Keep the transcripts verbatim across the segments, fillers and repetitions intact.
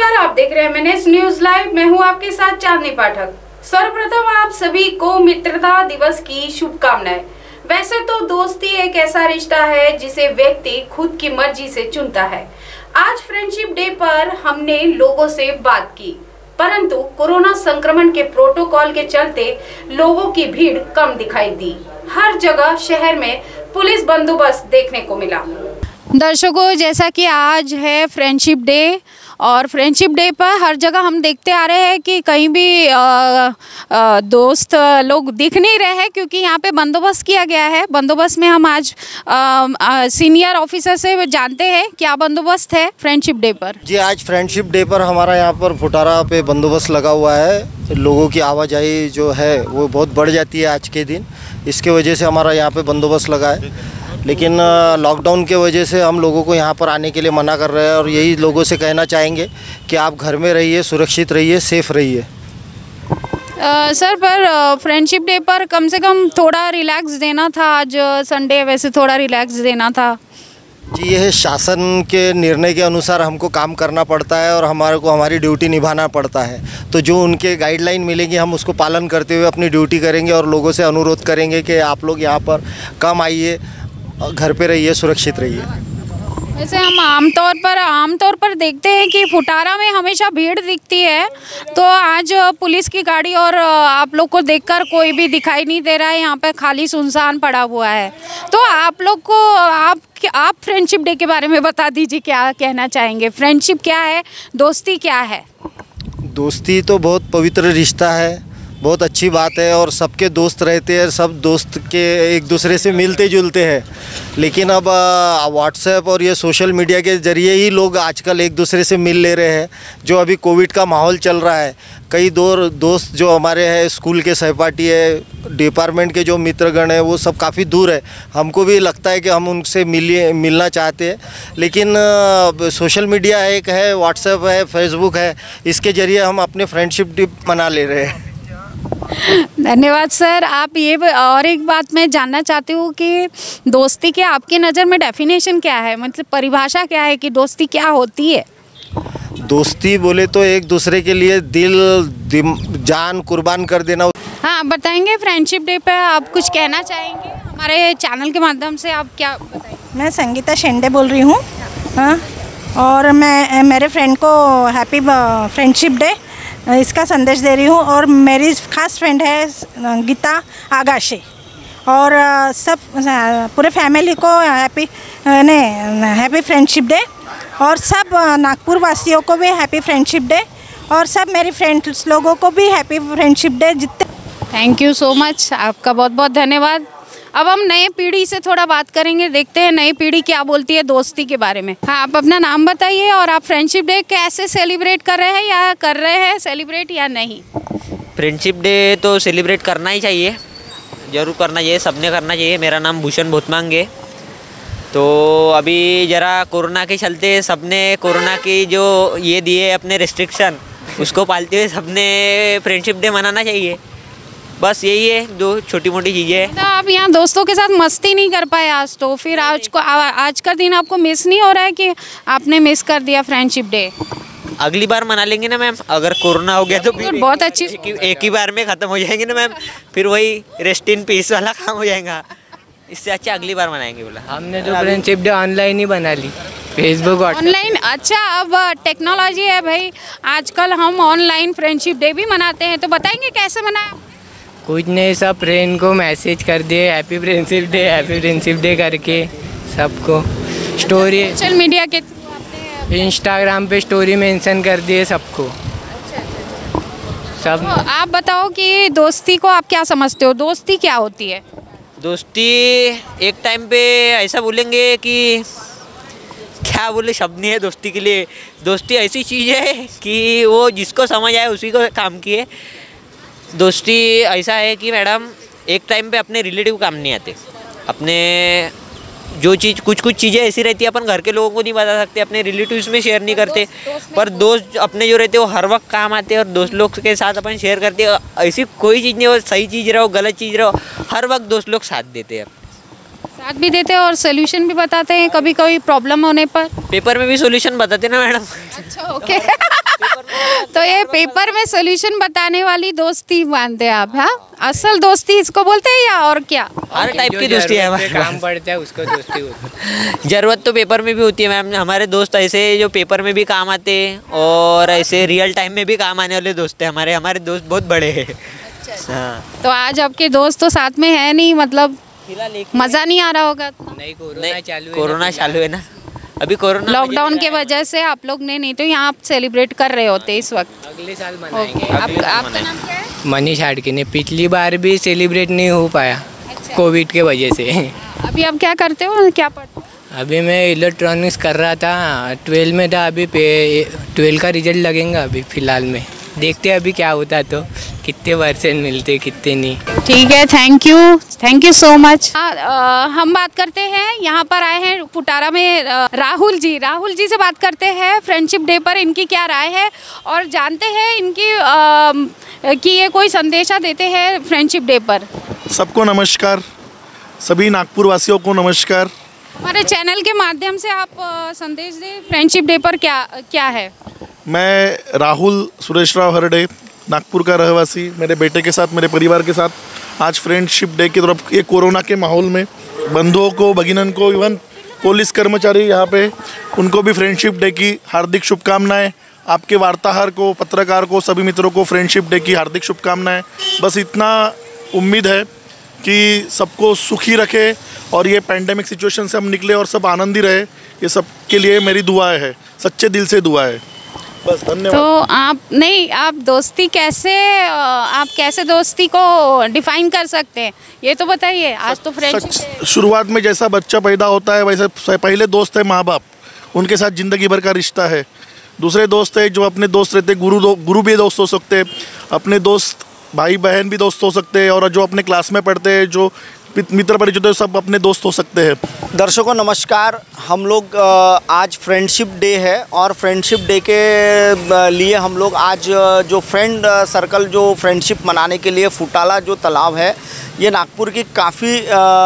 नमस्कार, आप देख रहे हैं मैनेज न्यूज लाइव। मैं हूं आपके साथ चांदनी पाठक। सर्वप्रथम आप सभी को मित्रता दिवस की शुभकामनाएं। वैसे तो दोस्ती एक ऐसा रिश्ता है जिसे व्यक्ति खुद की मर्जी से चुनता है। आज फ्रेंडशिप डे पर हमने लोगों से बात की, परंतु कोरोना संक्रमण के प्रोटोकॉल के चलते लोगों की भीड़ कम दिखाई दी। हर जगह शहर में पुलिस बंदोबस्त देखने को मिला। दर्शकों, जैसा कि आज है फ्रेंडशिप डे और फ्रेंडशिप डे पर हर जगह हम देखते आ रहे हैं कि कहीं भी आ, आ, दोस्त लोग दिख नहीं रहे हैं, क्योंकि यहाँ पे बंदोबस्त किया गया है। बंदोबस्त में हम आज आ, आ, सीनियर ऑफिसर से जानते हैं क्या बंदोबस्त है फ्रेंडशिप डे पर। जी, आज फ्रेंडशिप डे पर हमारा यहाँ पर फुटारा पे बंदोबस्त लगा हुआ है। लोगों की आवाजाही जो है वो बहुत बढ़ जाती है आज के दिन, इसके वजह से हमारा यहाँ पे बंदोबस्त लगा है। लेकिन लॉकडाउन के वजह से हम लोगों को यहाँ पर आने के लिए मना कर रहे हैं और यही लोगों से कहना चाहेंगे कि आप घर में रहिए, सुरक्षित रहिए, सेफ रहिए। सर, पर फ्रेंडशिप डे पर कम से कम थोड़ा रिलैक्स देना था। आज संडे, वैसे थोड़ा रिलैक्स देना था। जी, यह शासन के निर्णय के अनुसार हमको काम करना पड़ता है और हमारे को हमारी ड्यूटी निभाना पड़ता है। तो जो उनके गाइडलाइन मिलेंगी हम उसको पालन करते हुए अपनी ड्यूटी करेंगे और लोगों से अनुरोध करेंगे कि आप लोग यहाँ पर कम आइए, घर पे रहिए, सुरक्षित रहिए। वैसे हम आमतौर पर आमतौर पर देखते हैं कि फुटारा में हमेशा भीड़ दिखती है, तो आज पुलिस की गाड़ी और आप लोग को देखकर कोई भी दिखाई नहीं दे रहा है। यहाँ पे खाली सुनसान पड़ा हुआ है। तो आप लोग को आप आप फ्रेंडशिप डे के बारे में बता दीजिए, क्या कहना चाहेंगे? फ्रेंडशिप क्या है, दोस्ती क्या है? दोस्ती तो बहुत पवित्र रिश्ता है, बहुत अच्छी बात है और सबके दोस्त रहते हैं, सब दोस्त के एक दूसरे से मिलते जुलते हैं। लेकिन अब व्हाट्सएप और ये सोशल मीडिया के ज़रिए ही लोग आजकल एक दूसरे से मिल ले रहे हैं। जो अभी कोविड का माहौल चल रहा है, कई दो दोस्त जो हमारे हैं, स्कूल के सहपाठी है, डिपार्टमेंट के जो मित्रगण हैं, वो सब काफ़ी दूर है। हमको भी लगता है कि हम उनसे मिलिए मिलना चाहते हैं, लेकिन सोशल मीडिया एक है, व्हाट्सएप है, फेसबुक है, इसके ज़रिए हम अपने फ्रेंडशिप डे मना ले रहे हैं। धन्यवाद सर। आप ये और एक बात मैं जानना चाहती हूँ कि दोस्ती के आपकी नज़र में डेफिनेशन क्या है, मतलब परिभाषा क्या है कि दोस्ती क्या होती है? दोस्ती बोले तो एक दूसरे के लिए दिल जान कुर्बान कर देना। हाँ, बताएंगे फ्रेंडशिप डे पे आप कुछ कहना चाहेंगे हमारे चैनल के माध्यम से? आप क्या बताएंगे? मैं संगीता शेंडे बोल रही हूँ। हाँ, और मैं मेरे फ्रेंड को हैप्पी फ्रेंडशिप डे इसका संदेश दे रही हूँ। और मेरी खास फ्रेंड है गीता आगाशे, और सब पूरे फैमिली को हैप्पी ने हैप्पी फ्रेंडशिप डे, और सब नागपुर वासियों को भी हैप्पी फ्रेंडशिप डे, और सब मेरी फ्रेंड्स लोगों को भी हैप्पी फ्रेंडशिप डे। जितने थैंक यू सो मच, आपका बहुत बहुत धन्यवाद। अब हम नए पीढ़ी से थोड़ा बात करेंगे, देखते हैं नई पीढ़ी क्या बोलती है दोस्ती के बारे में। हाँ, आप अपना नाम बताइए और आप फ्रेंडशिप डे कैसे सेलिब्रेट कर रहे हैं, या कर रहे हैं सेलिब्रेट या नहीं? फ्रेंडशिप डे तो सेलिब्रेट करना ही चाहिए, ज़रूर करना चाहिए, सबने करना चाहिए। मेरा नाम भूषण भोतमांगे। तो अभी ज़रा कोरोना के चलते सबने कोरोना की जो ये दिए अपने रिस्ट्रिक्शन, उसको पालते हुए सबने फ्रेंडशिप डे मनाना चाहिए। बस यही है, दो छोटी मोटी चीज़ें। तो आप यहाँ दोस्तों के साथ मस्ती नहीं कर पाए आज, तो फिर आज को आज का दिन आपको मिस नहीं हो रहा है कि आपने मिस कर दिया फ्रेंडशिप डे? अगली बार मना लेंगे ना मैम, अगर कोरोना हो गया तो फिर बहुत अच्छी एक, एक ही बार में ख़त्म हो जाएंगे ना मैम, फिर वही रेस्ट इन पीस वाला काम हो जाएगा। इससे अच्छा अगली बार मनाएंगे। बोला हमने तो फ्रेंडशिप डे ऑनलाइन ही बना ली, फेसबुक ऑनलाइन। अच्छा, अब टेक्नोलॉजी है भाई, आजकल हम ऑनलाइन फ्रेंडशिप डे भी मनाते हैं। तो बताएंगे कैसे मनाया? कुछ नहीं, सब फ्रेंड को मैसेज कर दिए happy friendship day, happy friendship day करके सबको स्टोरी सोशल मीडिया के थ्रू, इंस्टाग्राम पे स्टोरी मेंशन कर दिए सबको। सब तो आप बताओ कि दोस्ती को आप क्या समझते हो, दोस्ती क्या होती है? दोस्ती एक टाइम पे ऐसा बोलेंगे कि क्या बोले, शब्द नहीं है दोस्ती के लिए। दोस्ती ऐसी चीज़ है कि वो जिसको समझ आए उसी को काम किए। दोस्ती ऐसा है कि मैडम एक टाइम पे अपने रिलेटिव काम नहीं आते। अपने जो चीज़ कुछ कुछ चीज़ें ऐसी रहती है अपन घर के लोगों को नहीं बता सकते, अपने रिलेटिव्स में शेयर नहीं करते, पर दोस्त अपने जो रहते हैं वो हर वक्त काम आते हैं और दोस्त लोग के साथ अपन शेयर करते हैं। ऐसी कोई चीज़ नहीं हो, सही चीज़ रहो गलत चीज़ रहो, हर वक्त दोस्त लोग साथ देते हैं, साथ भी देते हैं और सोल्यूशन भी बताते हैं। कभी कोई प्रॉब्लम होने पर पेपर में भी सोल्यूशन बताते ना मैडम। अच्छा, ओके। तो ये पेपर में सोल्यूशन बताने वाली दोस्ती मानते हैं आप? हाँ, असल दोस्ती इसको बोलते हैं या और क्या? हर टाइप की दोस्ती है हमारे काम पड़ता है उसको दोस्ती होती है। जरूरत तो पेपर में भी होती है मैम। हमारे दोस्त ऐसे जो पेपर में भी काम आते हैं और ऐसे रियल टाइम में भी काम आने वाले दोस्त हैं हमारे। हमारे दोस्त बहुत बड़े हैं। हाँ। तो आज आपके दोस्त तो साथ में है नहीं, मतलब मजा नहीं आ रहा होगा? नहीं, कोरोना चालू है। कोरोना चालू है ना अभी। कोरोना लॉकडाउन के वजह से आप लोग ने, नहीं तो यहाँ आप सेलिब्रेट कर रहे होते इस वक्त। अगले साल मनाएंगे। आप, आपका नाम क्या है? मनीष हाड़के ने पिछली बार भी सेलिब्रेट नहीं हो पाया कोविड के वजह से। अभी आप क्या करते हो, क्या पढ़ते हो? अभी मैं इलेक्ट्रॉनिक्स कर रहा था, ट्वेल्व में था। अभी ट्वेल्व का रिजल्ट लगेगा अभी फ़िलहाल में। देखते हैं अभी क्या होता, तो कितने परसेंट मिलते कितने नहीं। ठीक है, thank you, thank you so much. हम बात करते हैं, यहाँ पर आए हैं फुटारा में आ, राहुल जी। राहुल जी से बात करते हैं फ्रेंडशिप डे पर इनकी क्या राय है और जानते हैं इनकी आ, कि ये कोई संदेशा देते हैं फ्रेंडशिप डे पर। सबको नमस्कार, सभी नागपुर वासियों को नमस्कार। हमारे चैनल के माध्यम से आप आ, संदेश दें फ्रेंडशिप डे पर, क्या क्या है? मैं राहुल सुरेश राव हरडे, नागपुर का रहवासी, मेरे बेटे के साथ, मेरे परिवार के साथ आज फ्रेंडशिप डे की तरफ, ये कोरोना के माहौल में बंधुओं को, भगिनन को, इवन पुलिस कर्मचारी यहाँ पे, उनको भी फ्रेंडशिप डे की हार्दिक शुभकामनाएं। आपके वार्ताहर को, पत्रकार को, सभी मित्रों को फ्रेंडशिप डे की हार्दिक शुभकामनाएं। बस इतना उम्मीद है कि सबको सुखी रखे और ये पैंडेमिक सिचुएशन से हम निकले और सब आनंदी रहे। ये सब के लिए मेरी दुआएं है, सच्चे दिल से दुआ है। बस, धन्यवाद। तो आप नहीं, आप दोस्ती कैसे, आप कैसे दोस्ती को डिफाइन कर सकते हैं ये तो बताइए। आज तो फ्रेंडशिप, शुरुआत में जैसा बच्चा पैदा होता है वैसे पहले दोस्त है माँ बाप, उनके साथ ज़िंदगी भर का रिश्ता है। दूसरे दोस्त है जो अपने दोस्त रहते, गुरु दो, गुरु भी दोस्त हो सकते हैं, अपने दोस्त भाई बहन भी दोस्त हो सकते हैं, और जो अपने क्लास में पढ़ते हैं, जो मित्र परिचित है, सब अपने दोस्त हो सकते हैं। दर्शकों नमस्कार। हम लोग आज फ्रेंडशिप डे है और फ्रेंडशिप डे के लिए हम लोग आज जो फ्रेंड सर्कल, जो फ्रेंडशिप मनाने के लिए फुटाला जो तालाब है, ये नागपुर की काफ़ी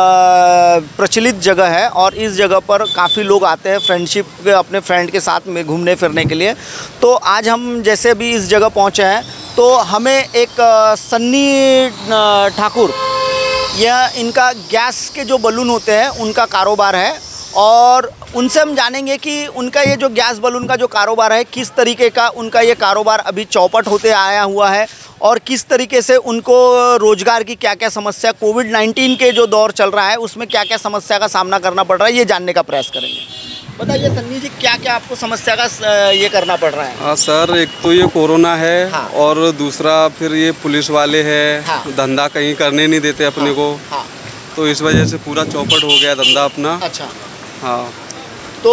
प्रचलित जगह है और इस जगह पर काफ़ी लोग आते हैं फ्रेंडशिप के, अपने फ्रेंड के साथ में घूमने फिरने के लिए। तो आज हम जैसे भी इस जगह पहुँचे हैं तो हमें एक सन्नी ठाकुर, यह इनका गैस के जो बलून होते हैं उनका कारोबार है और उनसे हम जानेंगे कि उनका ये जो गैस बलून का जो कारोबार है, किस तरीके का उनका ये कारोबार अभी चौपट होते आया हुआ है और किस तरीके से उनको रोज़गार की क्या क्या समस्या, कोविड नाइन्टीन के जो दौर चल रहा है उसमें क्या क्या समस्या का सामना करना पड़ रहा है, ये जानने का प्रयास करेंगे। बताइए सन्नी जी, क्या क्या आपको समस्या का ये करना पड़ रहा है? हाँ सर, एक तो ये कोरोना है। हाँ। और दूसरा फिर ये पुलिस वाले हैं। हाँ। धंधा कहीं करने नहीं देते अपने। हाँ। को। हाँ। तो इस वजह से पूरा चौपट हो गया धंधा अपना। अच्छा। हाँ। तो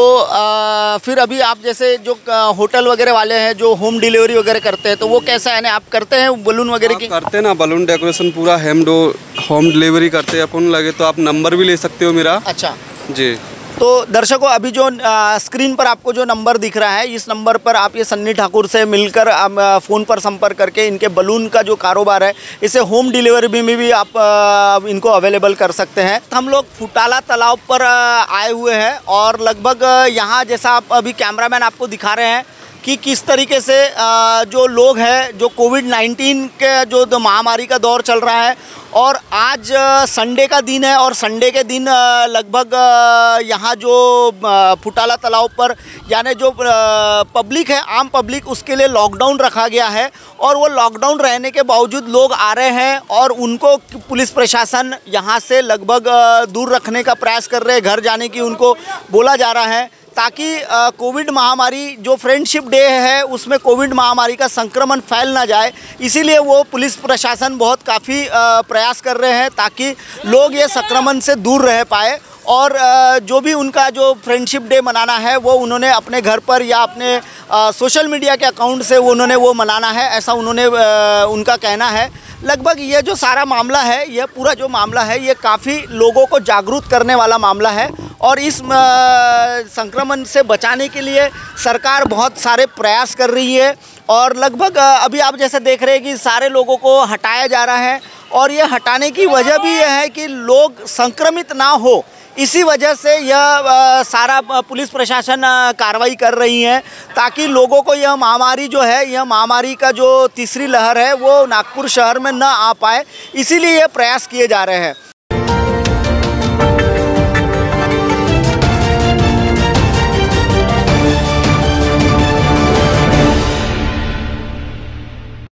आ, फिर अभी आप जैसे जो होटल वगैरह वाले हैं जो होम डिलीवरी वगैरह करते हैं, तो वो कैसा है? आप करते हैं बलून वगैरह की? करते हैं ना, बलून डेकोरेशन पूरा हेम डो होम डिलीवरी करते हैं अपन। लगे तो आप नंबर भी ले सकते हो मेरा। अच्छा जी। तो दर्शकों, अभी जो आ, स्क्रीन पर आपको जो नंबर दिख रहा है, इस नंबर पर आप ये सन्नी ठाकुर से मिलकर आ, फ़ोन पर संपर्क करके इनके बलून का जो कारोबार है, इसे होम डिलीवरी में भी आप आ, इनको अवेलेबल कर सकते हैं। हम लोग फुटाला तालाब पर आ, आए हुए हैं और लगभग यहाँ जैसा आप अभी कैमरामैन आपको दिखा रहे हैं कि किस तरीके से जो लोग हैं, जो कोविड नाइन्टीन के जो महामारी का दौर चल रहा है और आज संडे का दिन है और संडे के दिन लगभग यहाँ जो फुटाला तालाब पर यानी जो पब्लिक है, आम पब्लिक, उसके लिए लॉकडाउन रखा गया है और वो लॉकडाउन रहने के बावजूद लोग आ रहे हैं और उनको पुलिस प्रशासन यहाँ से लगभग दूर रखने का प्रयास कर रहे हैं। घर जाने की उनको बोला जा रहा है ताकि कोविड महामारी, जो फ्रेंडशिप डे है उसमें कोविड महामारी का संक्रमण फैल ना जाए, इसीलिए वो पुलिस प्रशासन बहुत काफ़ी प्रयास कर रहे हैं ताकि लोग ये संक्रमण से दूर रह पाए। और जो भी उनका जो फ्रेंडशिप डे मनाना है वो उन्होंने अपने घर पर या अपने सोशल मीडिया के अकाउंट से वो उन्होंने वो मनाना है, ऐसा उन्होंने उनका कहना है। लगभग ये जो सारा मामला है, ये पूरा जो मामला है, ये काफ़ी लोगों को जागरूक करने वाला मामला है और इस संक्रमण से बचाने के लिए सरकार बहुत सारे प्रयास कर रही है और लगभग अभी आप जैसे देख रहे हैं कि सारे लोगों को हटाया जा रहा है और ये हटाने की वजह भी यह है कि लोग संक्रमित ना हो, इसी वजह से यह सारा पुलिस प्रशासन कार्रवाई कर रही है ताकि लोगों को यह महामारी जो है, यह महामारी का जो तीसरी लहर है वो नागपुर शहर में न आ पाए, इसीलिए ये प्रयास किए जा रहे हैं।